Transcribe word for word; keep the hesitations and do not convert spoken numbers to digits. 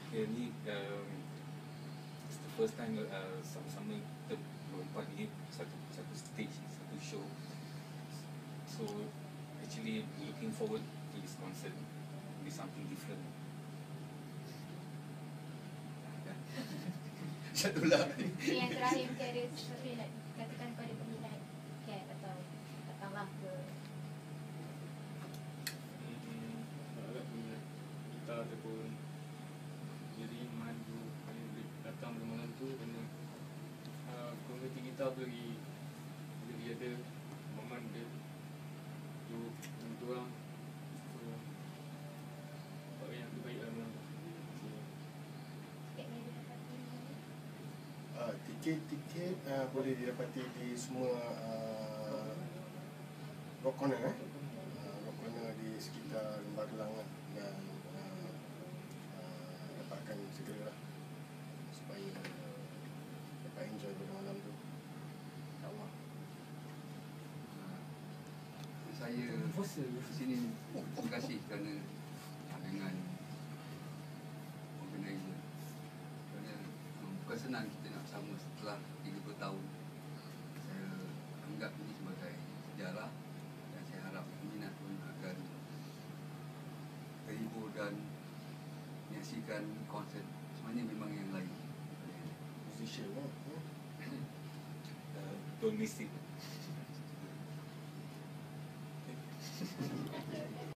Ya, ni um, it's the first time uh, sama-sama kita berempat ni satu satu stage, satu show. So actually looking forward to this concert. It'll be something different. Syadullah. Yang terakhir mungkin ada sesuatu yang nak katakan kepada peminat Cat atau datanglah ke Hmm, agak minat kita ataupun jadi maju boleh datang pada malam tu kerana uh, komuniti kita lagi jadi ada momen dia tu untuk orang so apa yang terbaik dalam malam tu. tiketnya didapati Uh, tiket-tiket uh, boleh didapati di semua uh, rock corner eh? uh, rock corner di sekitar Lembah Gelang dan uh, uh, dapatkan segera lah supaya uh, dapat enjoy pada malam tu. InsyaAllah. Saya di sini terima kasih kerana dengan organizer. Kerana um, bukan senang kita nak bersama setelah tiga puluh tahun. Saya anggap ini sebagai sejarah dan saya harap peminat pun akan terhibur dan menyaksikan konsert sebenarnya memang yang lain. Musician lah. Hmm? uh, don't miss it.